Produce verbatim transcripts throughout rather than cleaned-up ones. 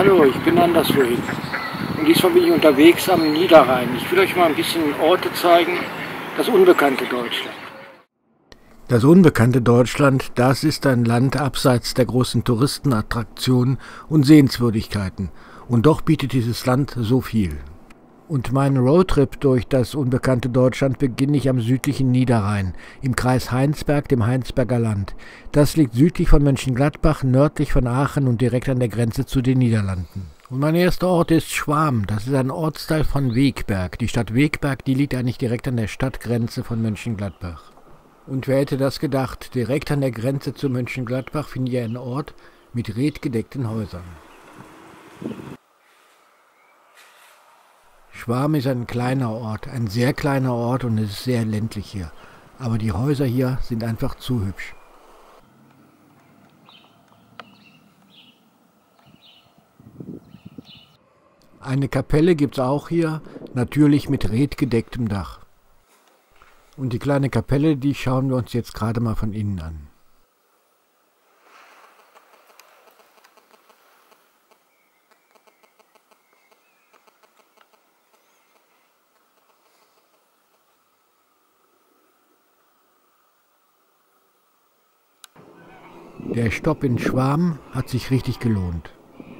Hallo, ich bin anderswohin. Und diesmal bin ich unterwegs am Niederrhein. Ich will euch mal ein bisschen Orte zeigen, das unbekannte Deutschland. Das unbekannte Deutschland, das ist ein Land abseits der großen Touristenattraktionen und Sehenswürdigkeiten. Und doch bietet dieses Land so viel. Und meinen Roadtrip durch das unbekannte Deutschland beginne ich am südlichen Niederrhein, im Kreis Heinsberg, dem Heinsberger Land. Das liegt südlich von Mönchengladbach, nördlich von Aachen und direkt an der Grenze zu den Niederlanden. Und mein erster Ort ist Schwam, das ist ein Ortsteil von Wegberg. Die Stadt Wegberg, die liegt eigentlich direkt an der Stadtgrenze von Mönchengladbach. Und wer hätte das gedacht, direkt an der Grenze zu Mönchengladbach findet ihr einen Ort mit redgedeckten Häusern. Schwam ist ein kleiner Ort, ein sehr kleiner Ort und es ist sehr ländlich hier. Aber die Häuser hier sind einfach zu hübsch. Eine Kapelle gibt es auch hier, natürlich mit redgedecktem Dach. Und die kleine Kapelle, die schauen wir uns jetzt gerade mal von innen an. Der Stopp in Schwam hat sich richtig gelohnt.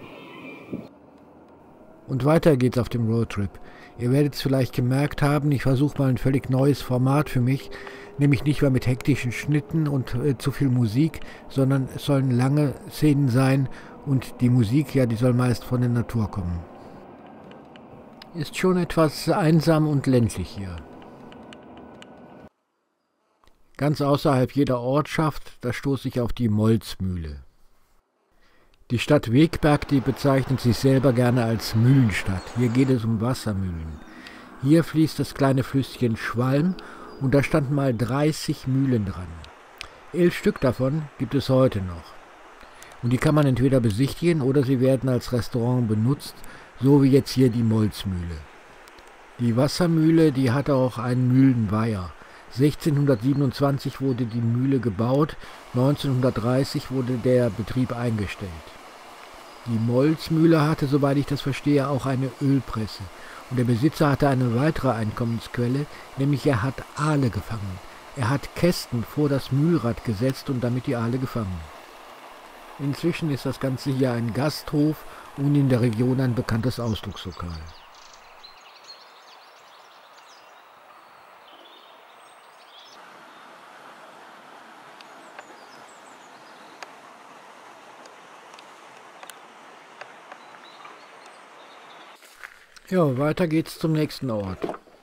Und weiter geht's auf dem Roadtrip. Ihr werdet es vielleicht gemerkt haben, ich versuche mal ein völlig neues Format für mich, nämlich nicht mehr mit hektischen Schnitten und äh, zu viel Musik, sondern es sollen lange Szenen sein und die Musik, ja, die soll meist von der Natur kommen. Ist schon etwas einsam und ländlich hier. Ganz außerhalb jeder Ortschaft, da stoße ich auf die Molzmühle. Die Stadt Wegberg, die bezeichnet sich selber gerne als Mühlenstadt. Hier geht es um Wassermühlen. Hier fließt das kleine Flüsschen Schwalm und da standen mal dreißig Mühlen dran. Elf Stück davon gibt es heute noch. Und die kann man entweder besichtigen oder sie werden als Restaurant benutzt, so wie jetzt hier die Molzmühle. Die Wassermühle, die hatte auch einen Mühlenweiher. sechzehnhundertsiebenundzwanzig wurde die Mühle gebaut, neunzehnhundertdreißig wurde der Betrieb eingestellt. Die Molzmühle hatte, soweit ich das verstehe, auch eine Ölpresse. Und der Besitzer hatte eine weitere Einkommensquelle, nämlich er hat Aale gefangen. Er hat Kästen vor das Mühlrad gesetzt und damit die Aale gefangen. Inzwischen ist das Ganze hier ein Gasthof und in der Region ein bekanntes Ausdruckslokal. Ja, weiter geht's zum nächsten Ort.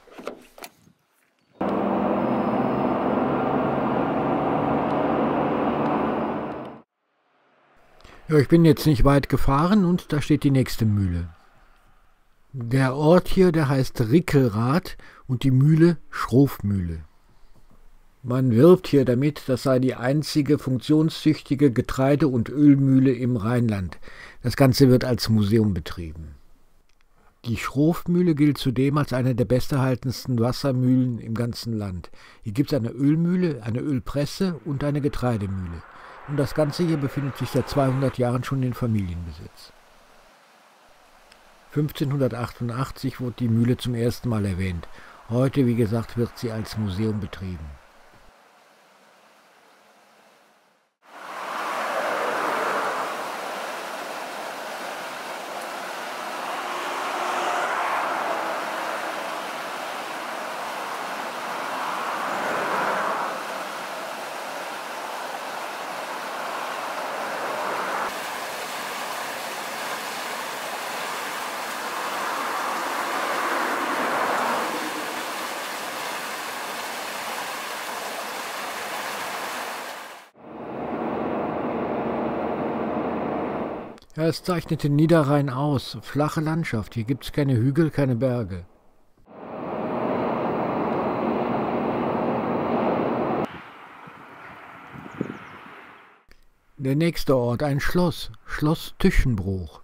Ja, ich bin jetzt nicht weit gefahren und da steht die nächste Mühle. Der Ort hier, der heißt Rickelrath und die Mühle Schrofmühle. Man wirbt hier damit, das sei die einzige funktionstüchtige Getreide- und Ölmühle im Rheinland. Das Ganze wird als Museum betrieben. Die Schrofmühle gilt zudem als eine der besterhaltensten Wassermühlen im ganzen Land. Hier gibt es eine Ölmühle, eine Ölpresse und eine Getreidemühle. Und das Ganze hier befindet sich seit zweihundert Jahren schon in Familienbesitz. fünfzehnhundertachtundachtzig wurde die Mühle zum ersten Mal erwähnt. Heute, wie gesagt, wird sie als Museum betrieben. Ja, es zeichnet den Niederrhein aus. Flache Landschaft. Hier gibt es keine Hügel, keine Berge. Der nächste Ort, ein Schloss. Schloss Tüschenbruch.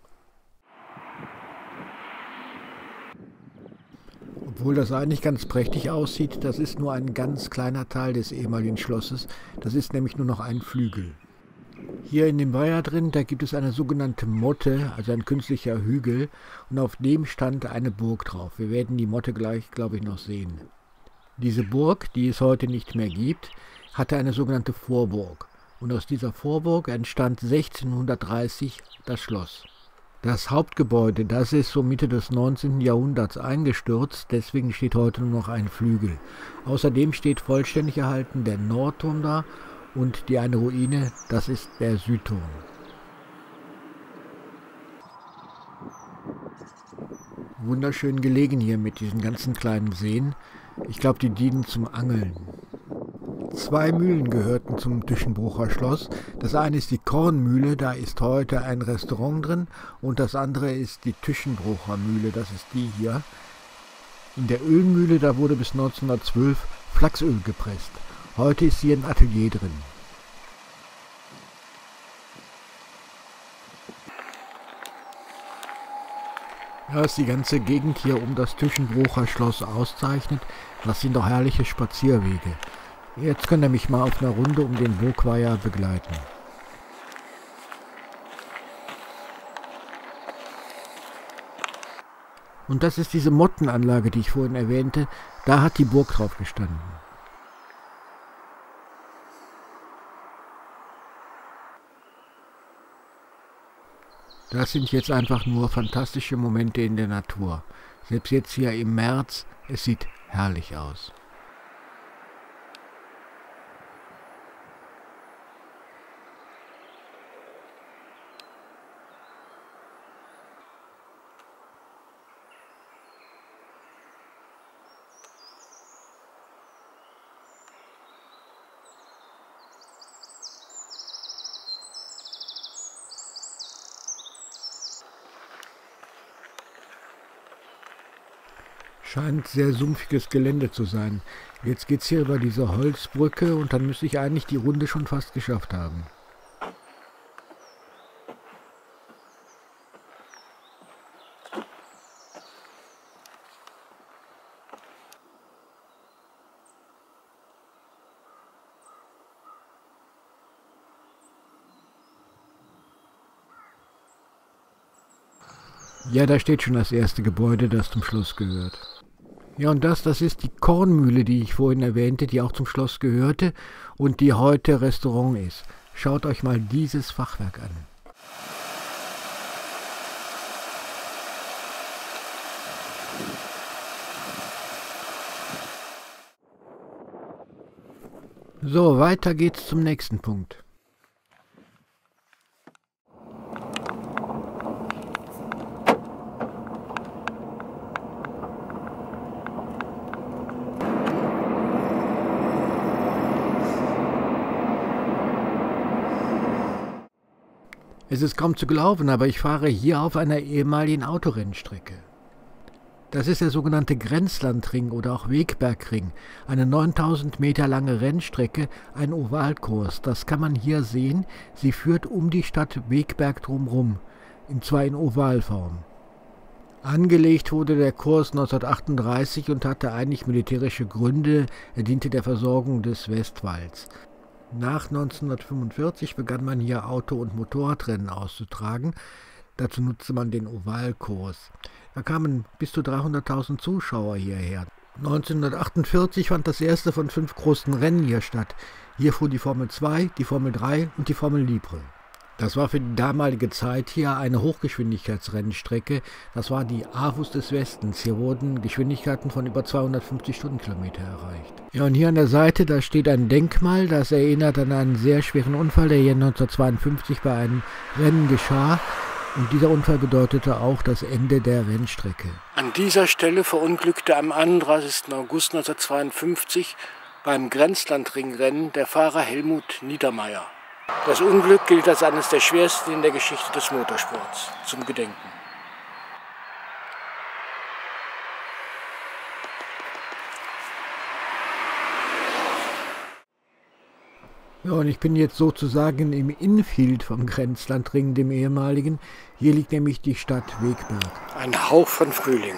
Obwohl das eigentlich ganz prächtig aussieht, das ist nur ein ganz kleiner Teil des ehemaligen Schlosses. Das ist nämlich nur noch ein Flügel. Hier in dem Weiher drin, da gibt es eine sogenannte Motte, also ein künstlicher Hügel, und auf dem stand eine Burg drauf. Wir werden die Motte gleich, glaube ich, noch sehen. Diese Burg, die es heute nicht mehr gibt, hatte eine sogenannte Vorburg. Und aus dieser Vorburg entstand sechzehnhundertdreißig das Schloss. Das Hauptgebäude, das ist so Mitte des neunzehnten Jahrhunderts eingestürzt, deswegen steht heute nur noch ein Flügel. Außerdem steht vollständig erhalten der Nordturm da und die eine Ruine, das ist der Südturm. Wunderschön gelegen hier mit diesen ganzen kleinen Seen. Ich glaube, die dienen zum Angeln. Zwei Mühlen gehörten zum Tischenbrucher Schloss. Das eine ist die Kornmühle, da ist heute ein Restaurant drin, und das andere ist die Tischenbrucher Mühle, das ist die hier. In der Ölmühle, da wurde bis neunzehnhundertzwölf Flachsöl gepresst. Heute ist hier ein Atelier drin. Was die ganze Gegend hier um das Tischenbrucher Schloss auszeichnet, das sind doch herrliche Spazierwege. Jetzt könnt ihr mich mal auf einer Runde um den Burgweiher begleiten. Und das ist diese Mottenanlage, die ich vorhin erwähnte. Da hat die Burg drauf gestanden. Das sind jetzt einfach nur fantastische Momente in der Natur. Selbst jetzt hier im März, es sieht herrlich aus. Scheint sehr sumpfiges Gelände zu sein. Jetzt geht's hier über diese Holzbrücke und dann müsste ich eigentlich die Runde schon fast geschafft haben. Ja, da steht schon das erste Gebäude, das zum Schloss gehört. Ja, und das, das ist die Kornmühle, die ich vorhin erwähnte, die auch zum Schloss gehörte und die heute Restaurant ist. Schaut euch mal dieses Fachwerk an. So, weiter geht's zum nächsten Punkt. Es ist kaum zu glauben, aber ich fahre hier auf einer ehemaligen Autorennstrecke. Das ist der sogenannte Grenzlandring oder auch Wegbergring, eine neuntausend Meter lange Rennstrecke, ein Ovalkurs. Das kann man hier sehen. Sie führt um die Stadt Wegberg drumherum, und zwar in Ovalform. Angelegt wurde der Kurs neunzehnhundertachtunddreißig und hatte eigentlich militärische Gründe. Er diente der Versorgung des Westwalls. Nach neunzehnhundertfünfundvierzig begann man hier Auto- und Motorradrennen auszutragen. Dazu nutzte man den Ovalkurs. Da kamen bis zu dreihunderttausend Zuschauer hierher. neunzehnhundertachtundvierzig fand das erste von fünf großen Rennen hier statt. Hier fuhr die Formel zwei, die Formel drei und die Formel Libre. Das war für die damalige Zeit hier eine Hochgeschwindigkeitsrennstrecke. Das war die Avus des Westens. Hier wurden Geschwindigkeiten von über zweihundertfünfzig Stundenkilometer erreicht. Ja, und hier an der Seite, da steht ein Denkmal, das erinnert an einen sehr schweren Unfall, der hier neunzehnhundertzweiundfünfzig bei einem Rennen geschah. Und dieser Unfall bedeutete auch das Ende der Rennstrecke. An dieser Stelle verunglückte am einunddreißigsten August neunzehnhundertzweiundfünfzig beim Grenzlandringrennen der Fahrer Helmut Niedermeyer. Das Unglück gilt als eines der schwersten in der Geschichte des Motorsports. Zum Gedenken. Ja, und ich bin jetzt sozusagen im Infield vom Grenzlandring, dem ehemaligen. Hier liegt nämlich die Stadt Wegberg. Ein Hauch von Frühling.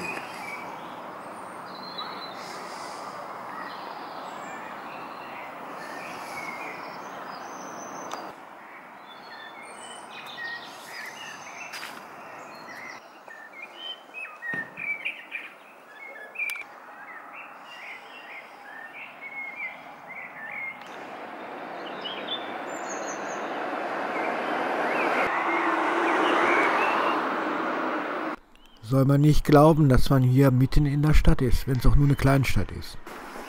Soll man nicht glauben, dass man hier mitten in der Stadt ist, wenn es auch nur eine Kleinstadt ist.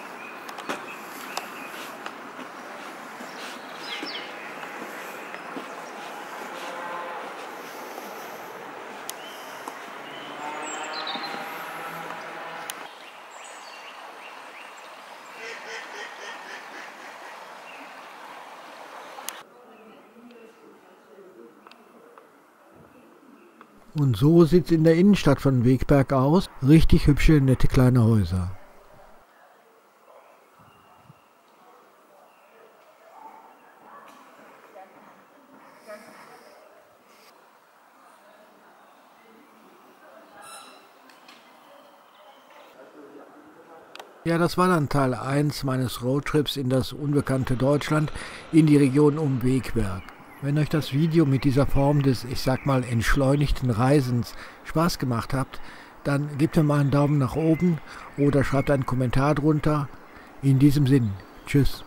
Und so sieht es in der Innenstadt von Wegberg aus. Richtig hübsche, nette kleine Häuser. Ja, das war dann Teil eins meines Roadtrips in das unbekannte Deutschland, in die Region um Wegberg. Wenn euch das Video mit dieser Form des, ich sag mal, entschleunigten Reisens Spaß gemacht hat, dann gebt mir mal einen Daumen nach oben oder schreibt einen Kommentar drunter. In diesem Sinn, tschüss.